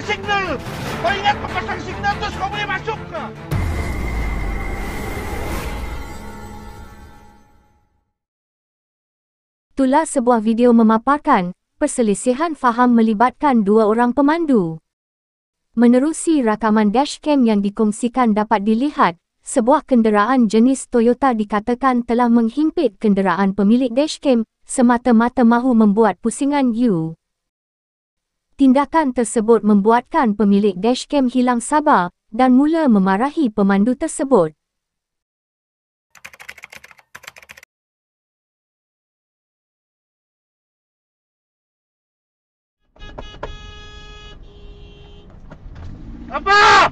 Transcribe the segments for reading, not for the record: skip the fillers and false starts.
signal. Kau ingat kau pasang signal terus kau boleh masuk ke? Itulah sebuah video memaparkan perselisihan faham melibatkan dua orang pemandu. Menerusi rakaman dashcam yang dikongsikan dapat dilihat, sebuah kenderaan jenis Toyota dikatakan telah menghimpit kenderaan pemilik dashcam semata-mata mahu membuat pusingan U. Tindakan tersebut membuatkan pemilik dashcam hilang sabar dan mula memarahi pemandu tersebut. Apa?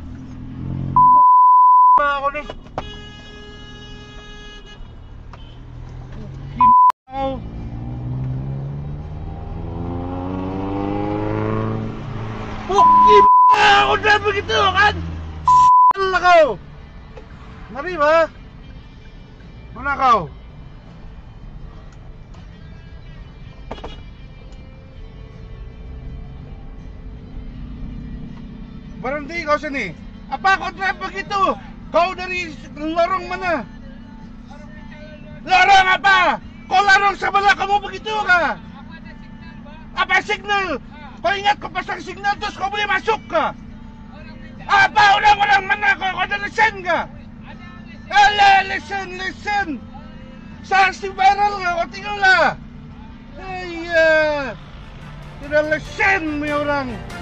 Ako ni. Kau. Ako na begitu kan? Lah kau. Mari ba? Mana kau? Berhenti kau sini. Apa kau drive begitu? Kau dari lorong mana? Lorong apa? Kau lorong sebelah kamu begitu kah? Apa signal? Kau ingat kau pasang signal terus kau boleh masuk kah? Apa orang-orang mana? Kau ada lesen kah? Alah, lesen. Saksi viral kah? Kau tinggal lah. Iya. Tidak lesen ni orang.